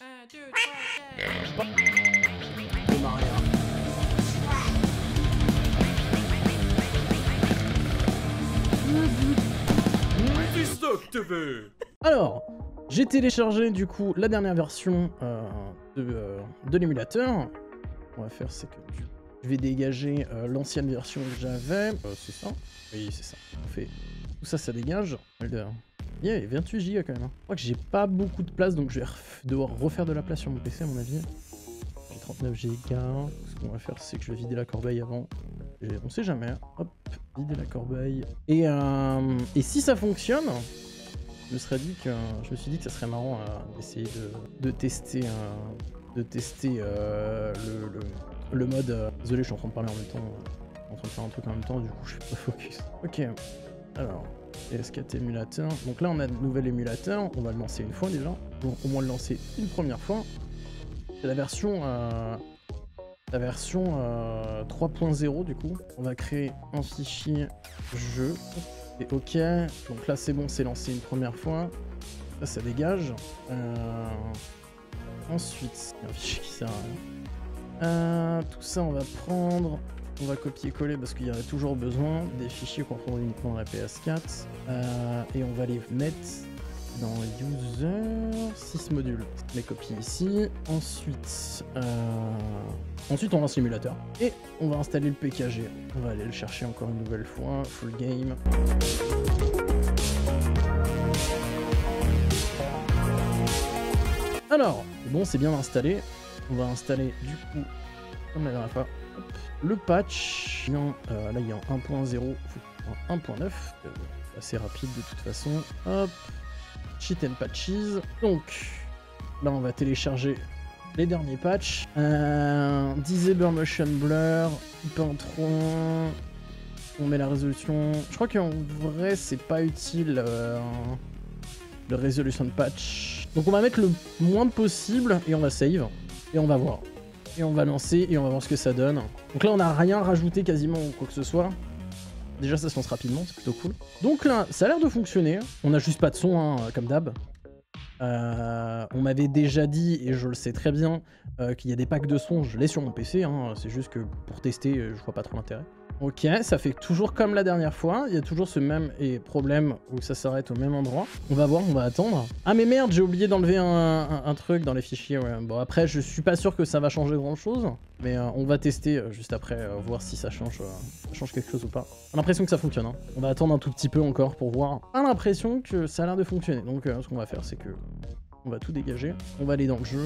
1, 2, 3, 4. Démarrer, hein. Fistoc TV. Alors, j'ai téléchargé du coup la dernière version de l'émulateur. On va faire, c'est que je vais dégager l'ancienne version que j'avais. C'est ça? Oui, c'est ça. On fait tout ça, ça dégage. Il y a 28 Go quand même. Je crois que j'ai pas beaucoup de place, donc je vais devoir refaire de la place sur mon PC à mon avis. J'ai 39 Go. Ce qu'on va faire, c'est que je vais vider la corbeille avant. On sait jamais. Hop, vider la corbeille. Et si ça fonctionne, je me suis dit que ça serait marrant d'essayer de tester le mode. Désolé, je suis en train de parler en même temps, en train de faire un truc en même temps, du coup je suis pas focus. Ok, alors PS4 émulateur. Donc là on a de nouvel émulateur, on va le lancer une fois déjà. Donc au moins le lancer une première fois. C'est la version 3.0 du coup. On va créer un fichier jeu. Et ok, donc là c'est bon, c'est lancé une première fois. Ça dégage. Ensuite, il y a un fichier qui sert à rien. Tout ça on va prendre, on va copier-coller parce qu'il y aurait toujours besoin des fichiers qu'on prend uniquement dans la PS4. Et on va les mettre dans User, 6 modules. Je les copie ici. Ensuite, on lance l'émulateur. Et on va installer le PKG. On va aller le chercher encore une nouvelle fois. Full game. Alors, bon, c'est bien installé. On va installer du coup, comme la dernière fois, hop, le patch. Là, il y a en 1.0, en 1.9. Assez rapide de toute façon. Hop. Cheat and patches. Donc, là, on va télécharger les derniers patchs. Disable Motion Blur. Hyper intro. On met la résolution. Je crois qu'en vrai, c'est pas utile le resolution patch. Donc, on va mettre le moins possible et on va save. Et on va voir. Et on va lancer et on va voir ce que ça donne. Donc là, on n'a rien rajouté quasiment ou quoi que ce soit. Déjà, ça se lance rapidement, c'est plutôt cool. Donc là, ça a l'air de fonctionner. On a juste pas de son, hein, comme d'hab. On m'avait déjà dit, et je le sais très bien, qu'il y a des packs de son. Je l'ai sur mon PC, hein, c'est juste que pour tester, je vois pas trop l'intérêt. Ok, ça fait toujours comme la dernière fois. Il y a toujours ce même problème où ça s'arrête au même endroit. On va voir, on va attendre. Ah mais merde, j'ai oublié d'enlever un truc dans les fichiers. Ouais. Bon après, je suis pas sûr que ça va changer grand chose. Mais on va tester juste après, voir si ça change quelque chose ou pas. On a l'impression que ça fonctionne. Hein. On va attendre un tout petit peu encore pour voir. On a l'impression que ça a l'air de fonctionner. Donc ce qu'on va faire, c'est que on va tout dégager. On va aller dans le jeu.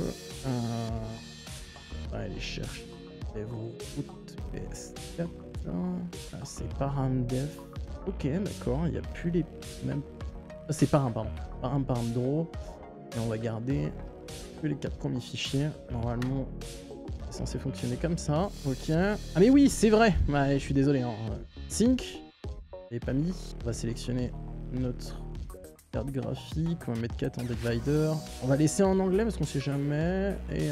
On va aller chercher. Route PS4. Ah, c'est paramdef. Ok, d'accord, il n'y a plus les mêmes. Ah, c'est param, pardon. Param draw. Et on va garder que les 4 premiers fichiers. Normalement, c'est censé fonctionner comme ça. Ok. Ah, mais oui, c'est vrai. Ouais, je suis désolé. Hein. Sync. Je l'ai pas mis. On va sélectionner notre carte graphique. On va mettre 4 en divider. On va laisser en anglais parce qu'on sait jamais. Et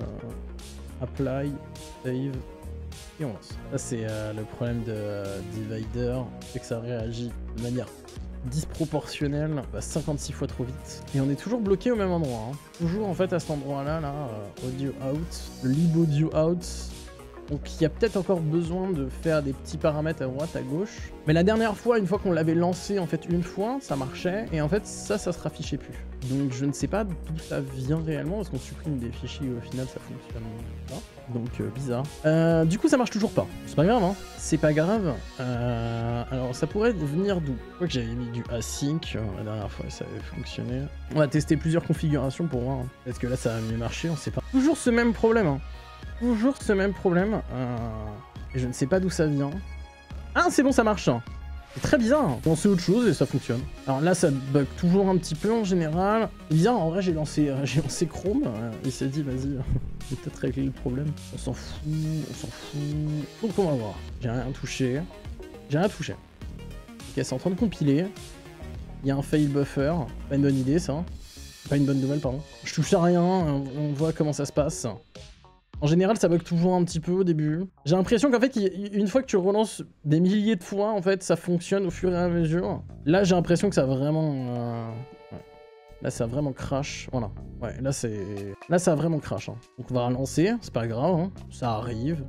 apply, save. Et on lance. Ça c'est le problème de Divider, c'est que ça réagit de manière disproportionnelle, 56 fois trop vite. Et on est toujours bloqué au même endroit. Hein. Toujours en fait à cet endroit-là, audio out, le lib audio out. Donc il y a peut-être encore besoin de faire des petits paramètres à droite, à gauche. Mais la dernière fois, une fois qu'on l'avait lancé en fait une fois, ça marchait. Et en fait ça se raffichait plus. Donc je ne sais pas d'où ça vient réellement, parce qu'on supprime des fichiers et au final ça fonctionne pas. Donc bizarre. Du coup ça marche toujours pas. C'est pas grave, hein. C'est pas grave. Alors ça pourrait venir d'où? Je crois que j'avais mis du async la dernière fois, ça avait fonctionné. On va tester plusieurs configurations pour voir. Hein. Est-ce que là ça va mieux marcher? On sait pas. Toujours ce même problème. Hein. Toujours ce même problème. Et je ne sais pas d'où ça vient. Ah c'est bon, ça marche. Hein. C'est très bizarre. On sait autre chose et ça fonctionne. Alors là ça bug toujours un petit peu en général. Bizarre, en vrai j'ai lancé Chrome. Il s'est dit vas-y. Peut-être régler le problème. On s'en fout, on s'en fout. Donc on va voir. J'ai rien touché. J'ai rien touché. Ok, c'est en train de compiler. Il y a un fail buffer. Pas une bonne idée ça. Pas une bonne nouvelle, pardon. Je touche à rien, on voit comment ça se passe. En général, ça bug toujours un petit peu au début. J'ai l'impression qu'en fait, une fois que tu relances des milliers de fois, en fait, ça fonctionne au fur et à mesure. Là, j'ai l'impression que ça a vraiment... Là, ça a vraiment crash. Voilà. Ouais, là, ça a vraiment crash. Hein. Donc, on va relancer. C'est pas grave. Hein. Ça arrive.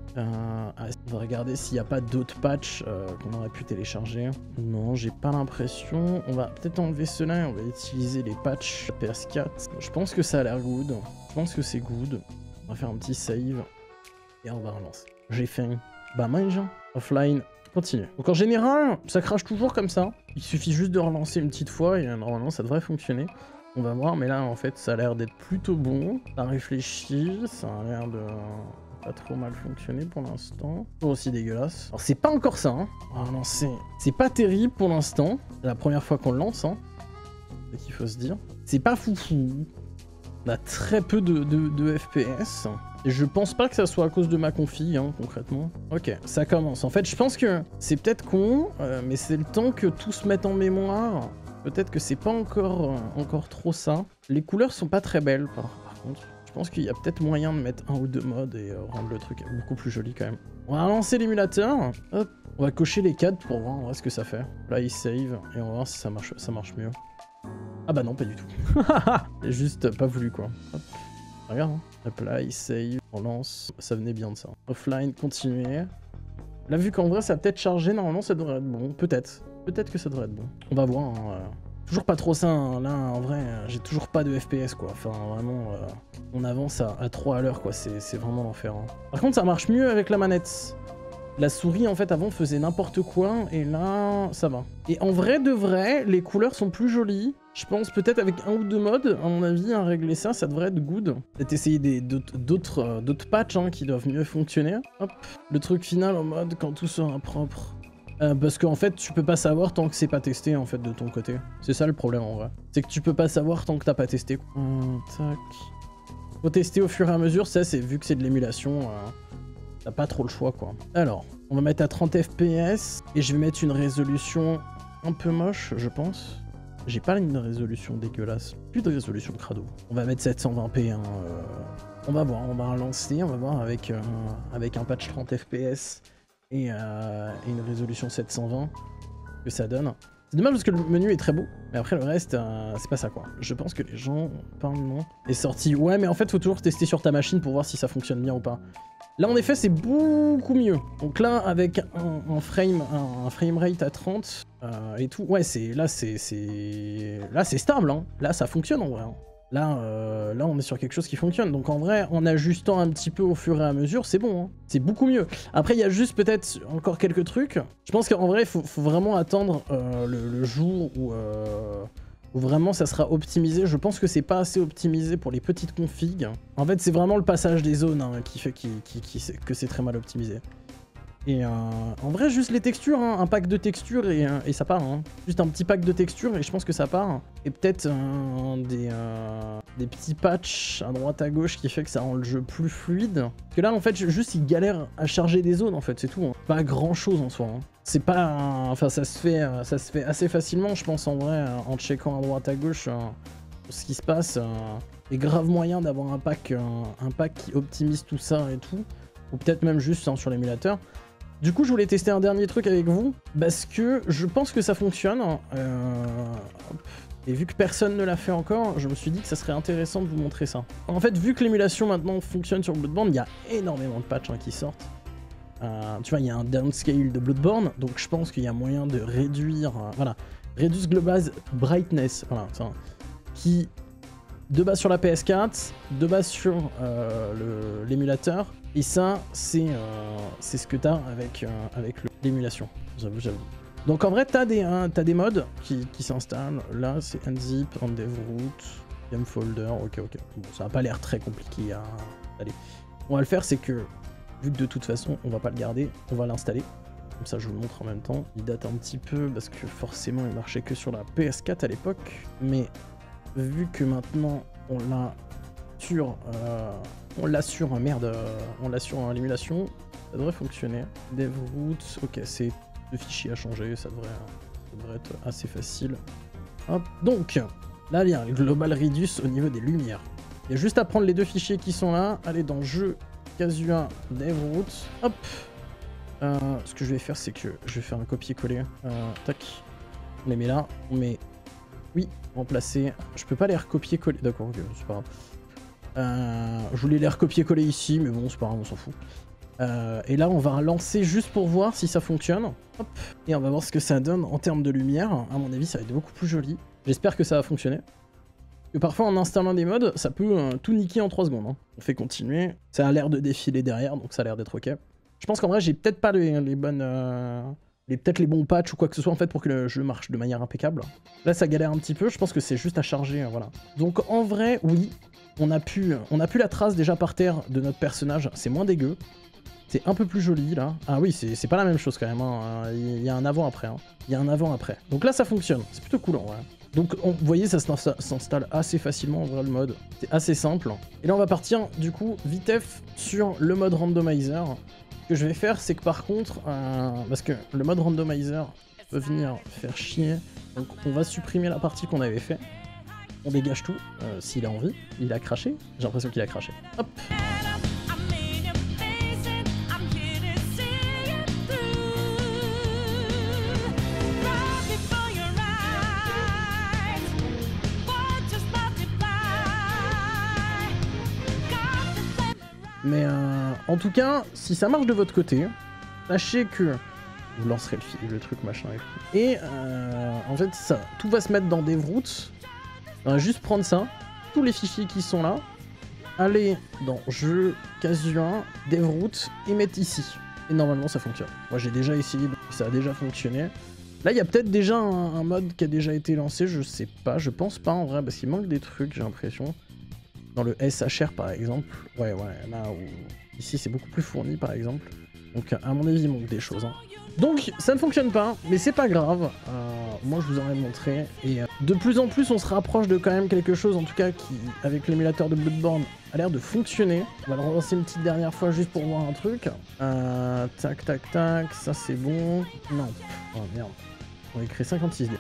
On va regarder s'il n'y a pas d'autres patchs qu'on aurait pu télécharger. Non, j'ai pas l'impression. On va peut-être enlever cela et on va utiliser les patchs PS4. Je pense que ça a l'air good. Je pense que c'est good. On va faire un petit save. Et on va relancer. J'ai faim. Bah, mange. Offline. Continue. Donc en général, ça crache toujours comme ça. Il suffit juste de relancer une petite fois et normalement ça devrait fonctionner. On va voir, mais là en fait ça a l'air d'être plutôt bon. Ça réfléchit, ça a l'air de pas trop mal fonctionner pour l'instant. Toujours aussi dégueulasse. Alors c'est pas encore ça, hein. On va relancer. C'est pas terrible pour l'instant. C'est la première fois qu'on le lance, hein. C'est ce qu'il faut se dire. C'est pas foufou. On a très peu de FPS. Et je pense pas que ça soit à cause de ma config, hein, concrètement. Ok, ça commence. En fait, je pense que c'est peut-être con, mais c'est le temps que tout se mette en mémoire. Peut-être que c'est pas encore trop ça. Les couleurs sont pas très belles, par contre. Je pense qu'il y a peut-être moyen de mettre un ou deux modes et rendre le truc beaucoup plus joli quand même. On va lancer l'émulateur. Hop, on va cocher les cadres pour voir ce que ça fait. Là, il save et on va voir si ça marche mieux. Ah bah non, pas du tout. J'ai juste pas voulu, quoi. Hop. Regarde, hein. Hop là, il save, on lance. Ça venait bien de ça. Offline, continuer. Là, vu qu'en vrai, ça a peut-être chargé, normalement, ça devrait être bon. Peut-être. Peut-être que ça devrait être bon. On va voir. Hein. Toujours pas trop ça. Hein. Là, en vrai, j'ai toujours pas de FPS, quoi. Enfin, vraiment, on avance à 3 à l'heure, quoi. C'est vraiment l'enfer. Hein. Par contre, ça marche mieux avec la manette. La souris, en fait, avant, faisait n'importe quoi. Et là, ça va. Et en vrai de vrai, les couleurs sont plus jolies. Je pense peut-être avec un ou deux modes, à mon avis, à régler ça, ça devrait être good. Peut-être essayer d'autres patchs hein, qui doivent mieux fonctionner. Hop, le truc final en mode quand tout sera propre. Parce qu'en fait, tu peux pas savoir tant que c'est pas testé en fait de ton côté. C'est ça le problème en vrai. C'est que tu peux pas savoir tant que t'as pas testé. Tac. Faut tester au fur et à mesure, ça c'est vu que c'est de l'émulation, t'as pas trop le choix quoi. Alors, on va mettre à 30 FPS et je vais mettre une résolution un peu moche, je pense. J'ai pas une résolution dégueulasse. Plus de résolution crado. On va mettre 720p. Hein, on va voir, on va relancer. On va voir avec un patch 30 FPS et une résolution 720 que ça donne. C'est dommage parce que le menu est très beau. Mais après le reste, c'est pas ça quoi. Je pense que les gens parlent non. Est sorti. Ouais, mais en fait, faut toujours tester sur ta machine pour voir si ça fonctionne bien ou pas. Là, en effet, c'est beaucoup mieux. Donc là, avec un frame rate à 30 et tout, ouais, là, c'est stable. Hein. Là, ça fonctionne en vrai. Hein. Là, on est sur quelque chose qui fonctionne. Donc en vrai, en ajustant un petit peu au fur et à mesure, c'est bon. Hein. C'est beaucoup mieux. Après, il y a juste peut-être encore quelques trucs. Je pense qu'en vrai, il faut vraiment attendre le jour où vraiment ça sera optimisé. Je pense que c'est pas assez optimisé pour les petites configs. En fait, c'est vraiment le passage des zones hein, qui fait que c'est très mal optimisé. Et en vrai, juste les textures, hein, un pack de textures et ça part. Hein. Juste un petit pack de textures et je pense que ça part. Et peut-être des petits patchs à droite à gauche qui fait que ça rend le jeu plus fluide. Parce que là, en fait, juste il galère à charger des zones, en fait, c'est tout. Hein. Pas grand-chose en soi. Hein. C'est pas... Enfin, ça se fait assez facilement, je pense, en vrai, en checkant à droite à gauche ce qui se passe. Et grave moyen d'avoir un pack qui optimise tout ça et tout. Ou peut-être même juste hein, sur l'émulateur. Du coup, je voulais tester un dernier truc avec vous, parce que je pense que ça fonctionne. Et vu que personne ne l'a fait encore, je me suis dit que ça serait intéressant de vous montrer ça. En fait, vu que l'émulation maintenant fonctionne sur Bloodborne, il y a énormément de patchs hein, qui sortent. Tu vois, il y a un downscale de Bloodborne, donc je pense qu'il y a moyen de réduire... voilà, Reduce Global Brightness, voilà, ça, qui... De base sur la PS4, de base sur l'émulateur. Et ça, c'est ce que t'as avec l'émulation. J'avoue. Donc en vrai, t'as des mods qui s'installent. Là, c'est Unzip, Endeavroot, Game Folder. Ok. Bon, ça n'a pas l'air très compliqué à installer. On va le faire, c'est que, vu que de toute façon, on va pas le garder, on va l'installer. Comme ça, je vous le montre en même temps. Il date un petit peu, parce que forcément, il marchait que sur la PS4 à l'époque. Mais... vu que maintenant on l'a sur l'émulation, ça devrait fonctionner. Devroot, ok, c'est 2 fichiers à changer, ça devrait être assez facile. Hop, donc là il y a un Global Reduce au niveau des lumières. Il y a juste à prendre les 2 fichiers qui sont là, aller dans Jeux, Casua, Devroot, hop. Ce que je vais faire, c'est que je vais faire un copier-coller. Tac, on les met là, on met Oui, remplacer. Je peux pas les recopier-coller. D'accord, ok, c'est pas grave. Je voulais les recopier-coller ici, mais bon, c'est pas grave, on s'en fout. Et là, on va lancer juste pour voir si ça fonctionne. Hop. Et on va voir ce que ça donne en termes de lumière. À mon avis, ça va être beaucoup plus joli. J'espère que ça va fonctionner. Parce que parfois, en installant des mods, ça peut tout niquer en 3 secondes. Hein. On fait continuer. Ça a l'air de défiler derrière, donc ça a l'air d'être ok. Je pense qu'en vrai, j'ai peut-être pas les bonnes... peut-être les bons patchs ou quoi que ce soit en fait pour que le jeu marche de manière impeccable. Là, ça galère un petit peu. Je pense que c'est juste à charger, voilà. Donc en vrai, oui, on a pu la trace déjà par terre de notre personnage. C'est moins dégueu. C'est un peu plus joli là. Ah oui, c'est pas la même chose quand même. Hein. Il y a un avant-après. Hein. Il y a un avant-après. Donc là, ça fonctionne. C'est plutôt cool en vrai. Donc vous voyez, ça s'installe assez facilement en vrai le mode. C'est assez simple. Et là, on va partir du coup vitef sur le mode randomizer. Ce que je vais faire, c'est que par contre, parce que le mode randomizer peut venir faire chier. Donc on va supprimer la partie qu'on avait fait. On dégage tout, s'il a envie. Il a craché. J'ai l'impression qu'il a craché. Hop. Mais en tout cas, si ça marche de votre côté, sachez que vous lancerez le truc machin et en fait ça, tout va se mettre dans DevRoots. On va juste prendre ça, tous les fichiers qui sont là, aller dans jeu, casu 1, DevRoots et mettre ici. Et normalement ça fonctionne. Moi j'ai déjà essayé, ça a déjà fonctionné. Là il y a peut-être déjà un mode qui a déjà été lancé, je sais pas, je pense pas en vrai parce qu'il manque des trucs j'ai l'impression. Dans le SHR par exemple, ouais, là où... Ici c'est beaucoup plus fourni par exemple. Donc à mon avis il manque des choses. Hein. Donc ça ne fonctionne pas, mais c'est pas grave. Moi je vous aurais montré. Et de plus en plus on se rapproche de quand même quelque chose en tout cas qui, avec l'émulateur de Bloodborne, a l'air de fonctionner. On va le relancer une petite dernière fois juste pour voir un truc. Tac tac tac, ça c'est bon. Non, oh merde. On va écrire 56.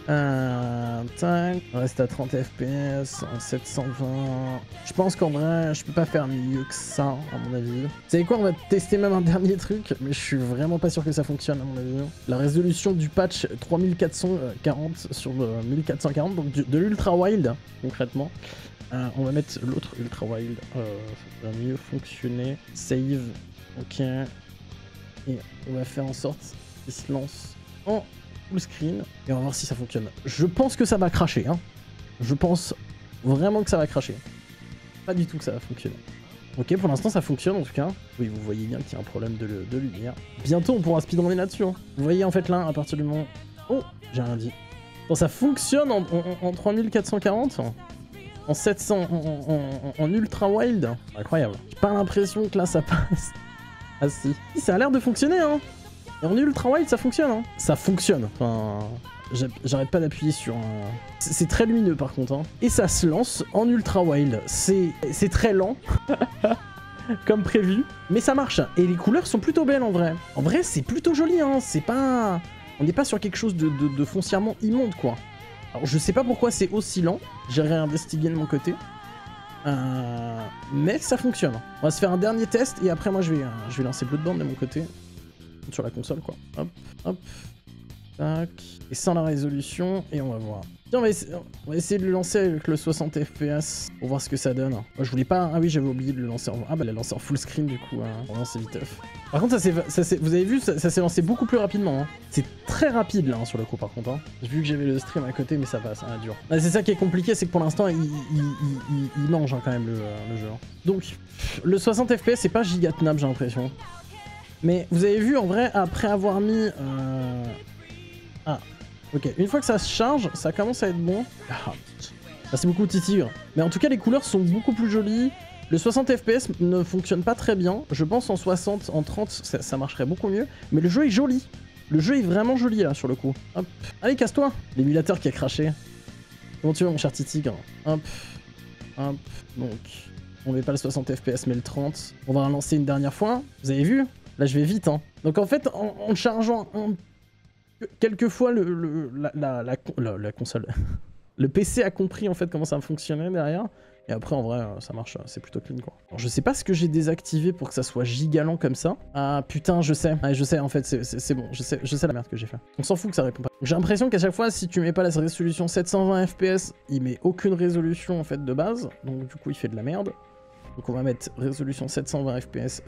Tac. On reste à 30 FPS, en 720. Je pense qu'en vrai, je peux pas faire mieux que ça, à mon avis. Vous savez quoi, on va tester même un dernier truc, mais je suis vraiment pas sûr que ça fonctionne, à mon avis. La résolution du patch 3440 sur 1440, donc de l'ultra wild, concrètement. On va mettre l'autre ultra wild. Ça va mieux fonctionner. Save. Ok. Et on va faire en sorte qu'il se lance en full screen et on va voir si ça fonctionne. Je pense que ça va cracher, hein. Je pense vraiment que ça va cracher. Pas du tout que ça va fonctionner. Ok, pour l'instant ça fonctionne en tout cas. Oui, vous voyez bien qu'il y a un problème de lumière. Bientôt on pourra speedrunner là-dessus. Hein. Vous voyez en fait là, à partir du moment... Oh, j'ai rien dit. Bon, ça fonctionne en 3440, en 700, en ultra wild. Incroyable. J'ai pas l'impression que là ça passe. Ah si. Ça a l'air de fonctionner, hein. Et en ultra wild, ça fonctionne, hein. Ça fonctionne. Enfin, j'arrête pas d'appuyer sur... C'est très lumineux, par contre, hein. Et ça se lance en ultra wild. C'est très lent, comme prévu. Mais ça marche. Et les couleurs sont plutôt belles, en vrai. En vrai, c'est plutôt joli, hein. C'est pas... On n'est pas sur quelque chose de foncièrement immonde, quoi. Alors, je sais pas pourquoi c'est aussi lent. J'ai réinvestigué de mon côté. Mais ça fonctionne. On va se faire un dernier test. Et après, moi, je vais lancer Bloodborne de mon côté. Sur la console quoi. Hop, hop, tac. Et sans la résolution, et on va voir. Tiens, on va essayer de le lancer avec le 60 FPS pour voir ce que ça donne. Moi, je voulais pas... Ah oui, j'avais oublié de le lancer en... Ah bah, la lancer en full screen du coup, hein. Pour lancer viteuf. Par contre, vous avez vu, ça s'est lancé beaucoup plus rapidement. Hein. C'est très rapide là, hein, sur le coup par contre. Hein. J'ai vu que j'avais le stream à côté, mais ça passe, hein, dur. Ah, c'est ça qui est compliqué, c'est que pour l'instant, il mange hein, quand même le jeu. Hein. Donc, le 60 FPS, c'est pas giga tenable, j'ai l'impression. Mais vous avez vu, en vrai, après avoir mis... Ah, ok. Une fois que ça se charge, ça commence à être bon. Ah, merci beaucoup, Titigre. Mais en tout cas, les couleurs sont beaucoup plus jolies. Le 60 FPS ne fonctionne pas très bien. Je pense en 60, en 30, ça marcherait beaucoup mieux. Mais le jeu est joli. Le jeu est vraiment joli, là, sur le coup. Hop. Allez, casse-toi. L'émulateur qui a craché. Comment tu vas, mon cher Titigre? Hop. Hop. Donc, on met pas le 60 FPS, mais le 30. On va relancer une dernière fois. Vous avez vu? Là, je vais vite, hein. Donc, en fait, en chargeant quelquefois la console, le PC a compris, en fait, comment ça fonctionnait derrière. Et après, en vrai, ça marche, c'est plutôt clean, quoi. Alors, je sais pas ce que j'ai désactivé pour que ça soit gigalant comme ça. Ah, putain, je sais. Ouais, je sais, en fait, c'est bon. Je sais la merde que j'ai fait. On s'en fout que ça répond pas. J'ai l'impression qu'à chaque fois, si tu mets pas la résolution 720 FPS, il met aucune résolution, en fait, de base. Donc, du coup, il fait de la merde. Donc on va mettre résolution 720 fps,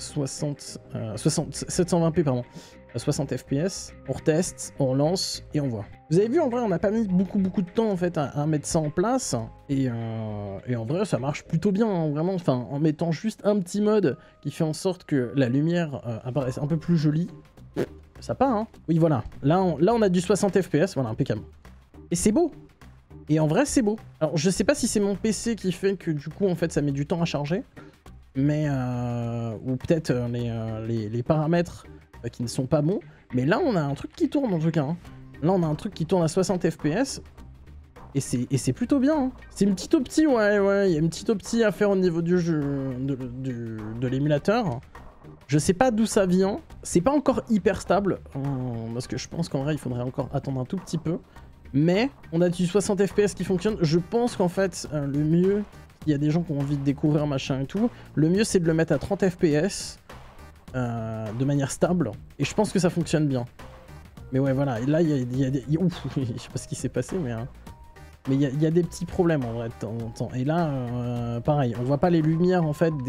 720p pardon, 60 fps. On reteste, on relance et on voit. Vous avez vu, en vrai, on n'a pas mis beaucoup de temps en fait à mettre ça en place. Et en vrai, ça marche plutôt bien, hein, vraiment. Enfin, en mettant juste un petit mode qui fait en sorte que la lumière apparaisse un peu plus jolie. Ça part, hein. Oui, voilà. Là, on a du 60 fps, voilà, impeccable. Et c'est beau. Et en vrai, c'est beau. Alors, je sais pas si c'est mon PC qui fait que du coup, en fait, ça met du temps à charger. Mais, ou peut-être les paramètres qui ne sont pas bons. Mais là, on a un truc qui tourne en tout cas. Hein. Là, on a un truc qui tourne à 60 fps. Et c'est plutôt bien. Hein. C'est une petite optie, ouais. Il y a une petite optie à faire au niveau du jeu, de l'émulateur. Je sais pas d'où ça vient. C'est pas encore hyper stable. Parce que je pense qu'en vrai, il faudrait encore attendre un tout petit peu. Mais on a du 60 fps qui fonctionne. Je pense qu'en fait, le mieux, il y a des gens qui ont envie de découvrir machin et tout, le mieux c'est de le mettre à 30 fps de manière stable. Et je pense que ça fonctionne bien. Mais ouais, voilà. Et là, il y a des... Ouf, je sais pas ce qui s'est passé, mais il y a des petits problèmes en vrai de temps en temps. Et là, pareil, on voit pas les lumières en fait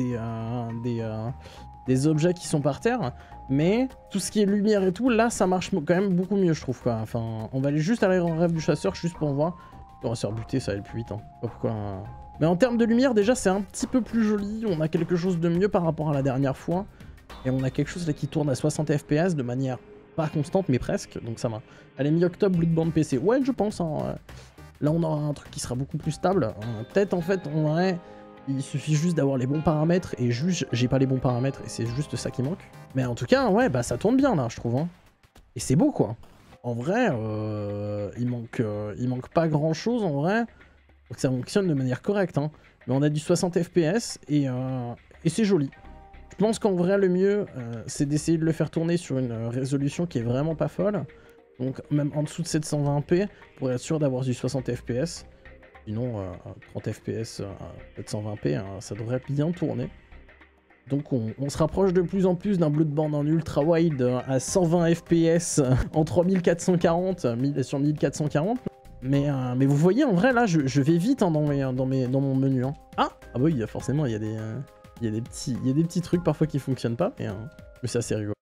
des objets qui sont par terre. Mais tout ce qui est lumière et tout, là, ça marche quand même beaucoup mieux, je trouve, quoi. Enfin, on va aller juste aller en rêve du chasseur, juste pour voir. On va se faire buter, ça va aller plus vite, hein. Pas pourquoi... Mais en termes de lumière, déjà, c'est un petit peu plus joli. On a quelque chose de mieux par rapport à la dernière fois. Et on a quelque chose là qui tourne à 60 fps de manière pas constante, mais presque. Donc ça va. Allez, mi-octobre, Bloodborne PC. Ouais, je pense, hein. Là, on aura un truc qui sera beaucoup plus stable. Peut-être, en fait, on aurait... Il suffit juste d'avoir les bons paramètres, et juste, j'ai pas les bons paramètres, et c'est juste ça qui manque. Mais en tout cas, ouais, bah ça tourne bien, là, je trouve. Hein. Et c'est beau, quoi. En vrai, il manque pas grand-chose, en vrai, pour que ça fonctionne de manière correcte. Hein. Mais on a du 60 fps, et c'est joli. Je pense qu'en vrai, le mieux, c'est d'essayer de le faire tourner sur une résolution qui est vraiment pas folle. Donc, même en dessous de 720p, pour être sûr d'avoir du 60 fps. Sinon, 30 fps, 720p, ça devrait bien tourner. Donc on se rapproche de plus en plus d'un Bloodborne en ultra wide à 120 fps en 3440 sur 1440. Mais vous voyez, en vrai, là, je vais vite hein, dans mon menu. Hein. Ah bah oui, forcément, il y a des petits trucs parfois qui fonctionnent pas, mais c'est assez rigolo.